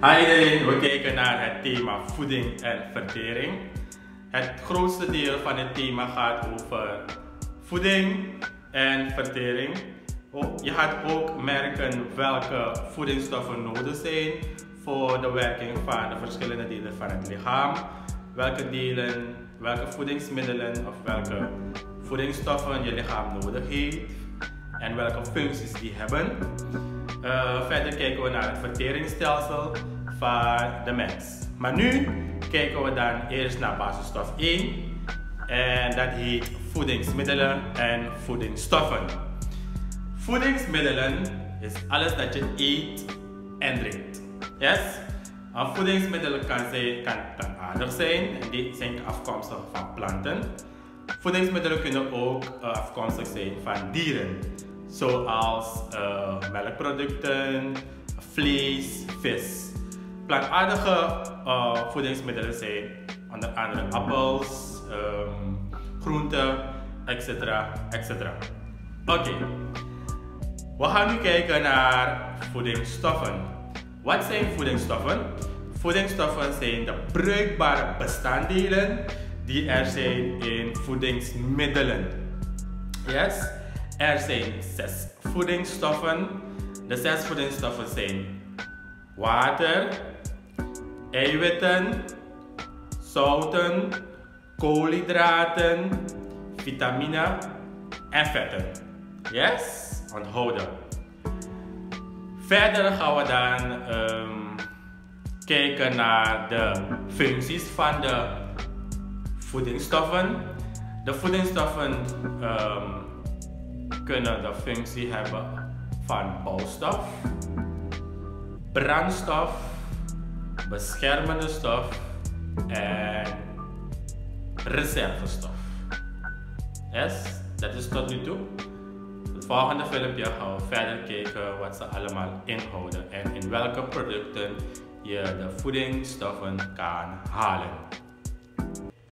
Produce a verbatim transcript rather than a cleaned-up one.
Hi iedereen, we kijken naar het thema voeding en vertering. Het grootste deel van het thema gaat over voeding en vertering. Je gaat ook merken welke voedingsstoffen nodig zijn voor de werking van de verschillende delen van het lichaam. Welke delen, welke voedingsmiddelen of welke voedingsstoffen je lichaam nodig heeft en welke functies die hebben. Uh, verder kijken we naar het verteringsstelsel van de mens. Maar nu kijken we dan eerst naar basisstof één en dat heet voedingsmiddelen en voedingsstoffen. Voedingsmiddelen is alles dat je eet en drinkt. Yes? Een voedingsmiddel kan, zijn, kan plantaardig zijn en die zijn afkomstig van planten. Voedingsmiddelen kunnen ook uh, afkomstig zijn van dieren, zoals uh, melkproducten, vlees, vis. Plantaardige uh, voedingsmiddelen zijn onder andere appels, um, groenten, et cetera et cetera. Oké, okay. We gaan nu kijken naar voedingsstoffen. Wat zijn voedingsstoffen? Voedingsstoffen zijn de bruikbare bestanddelen die er zijn in voedingsmiddelen. Yes? Er zijn zes voedingsstoffen. De zes voedingsstoffen zijn water, eiwitten, zouten, koolhydraten, vitamine en vetten. Yes? Onthouden. Verder gaan we dan um, kijken naar de functies van de voedingsstoffen. De voedingsstoffen um, kunnen de functie hebben van bouwstof, brandstof, beschermende stof en reservestof. Yes, dat is tot nu toe. Het volgende filmpje gaan we verder kijken wat ze allemaal inhouden en in welke producten je de voedingsstoffen kan halen.